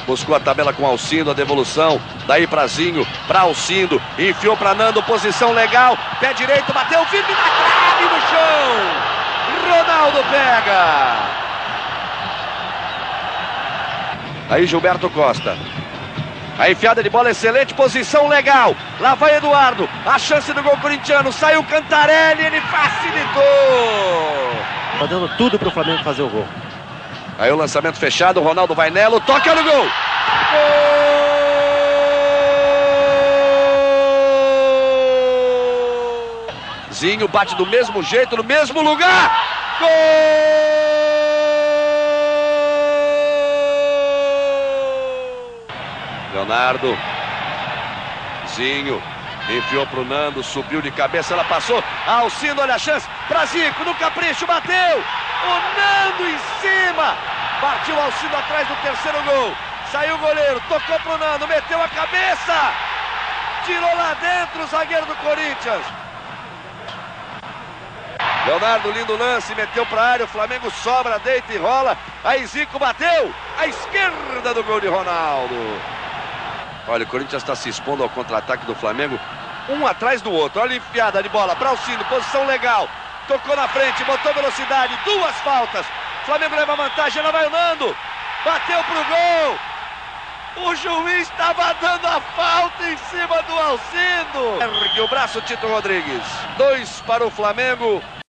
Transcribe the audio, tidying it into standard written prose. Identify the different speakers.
Speaker 1: Buscou a tabela com Alcindo, a devolução. Daí pra Zinho, pra Alcindo. Enfiou pra Nando, posição legal. Pé direito, bateu firme na trave no chão. Ronaldo pega. Aí Gilberto Costa. A enfiada de bola excelente, posição legal. Lá vai Eduardo. A chance do gol corintiano. Saiu Cantarelli, ele facilitou.
Speaker 2: Tá dando tudo pro Flamengo fazer o gol.
Speaker 1: Aí o lançamento fechado, Ronaldo vai nela, toca no gol! Gol! Zinho bate do mesmo jeito, no mesmo lugar! Gol! Leonardo. Zinho. Enfiou pro Nando, subiu de cabeça, ela passou. Alcindo, olha a chance. Pra Zico, no capricho, bateu! O Nando em cima. Partiu Alcindo atrás do terceiro gol. Saiu o goleiro, tocou pro Nando, meteu a cabeça. Tirou lá dentro o zagueiro do Corinthians. Leonardo, lindo lance, meteu pra área. O Flamengo sobra, deita e rola. Aí Zico bateu. À esquerda do gol de Ronaldo. Olha, o Corinthians está se expondo ao contra-ataque do Flamengo. Um atrás do outro. Olha a enfiada de bola para Alcindo, posição legal. Tocou na frente, botou velocidade, duas faltas. Flamengo leva vantagem, ela vai o Nando. Bateu pro gol. O juiz estava dando a falta em cima do Alcindo. Ergue o braço, Tito Rodrigues. 2 para o Flamengo.